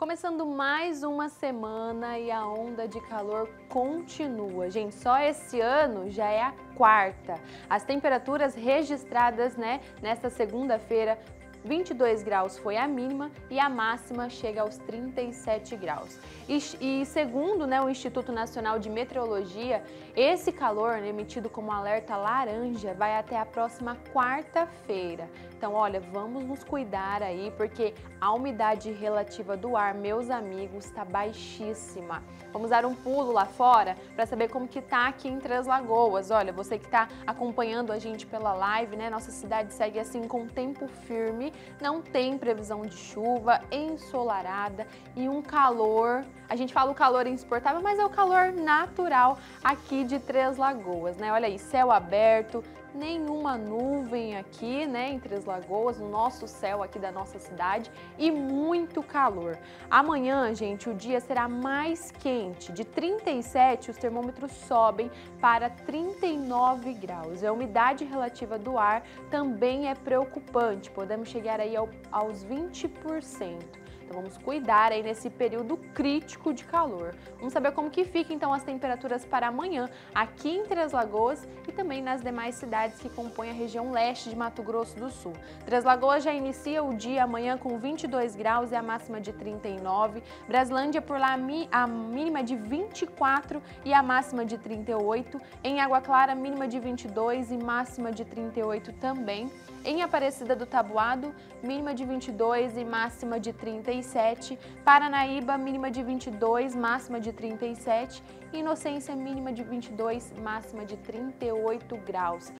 Começando mais uma semana e a onda de calor continua. Gente, só esse ano já é a quarta. As temperaturas registradas, nesta segunda-feira, 22 graus foi a mínima e a máxima chega aos 37 graus. E segundo o Instituto Nacional de Meteorologia, esse calor, emitido como alerta laranja, vai até a próxima quarta-feira. Então, olha, vamos nos cuidar aí, porque a umidade relativa do ar, meus amigos, está baixíssima. Vamos dar um pulo lá fora para saber como que tá aqui em Três Lagoas. Olha, você que está acompanhando a gente pela live, nossa cidade segue assim com tempo firme, não tem previsão de chuva, ensolarada e um calor. A gente fala o calor insuportável, mas é o calor natural aqui de Três Lagoas, Olha aí, céu aberto, nenhuma nuvem aqui, em Três Lagoas, no nosso céu aqui da nossa cidade e muito calor. Amanhã, gente, o dia será mais quente, de 37 os termômetros sobem para 39 graus. E a umidade relativa do ar também é preocupante, podemos chegar aí aos 20%. Então vamos cuidar aí nesse período crítico de calor. Vamos saber como que fica então as temperaturas para amanhã aqui em Três Lagoas e também nas demais cidades que compõem a região leste de Mato Grosso do Sul. Três Lagoas já inicia o dia amanhã com 22 graus e a máxima de 39. Braslândia por lá a mínima de 24 e a máxima de 38. Em Água Clara, mínima de 22 e máxima de 38 também. Em Aparecida do Taboado, mínima de 22 e máxima de 37. Paranaíba, mínima de 22, máxima de 37. Inocência, mínima de 22, máxima de 38 graus.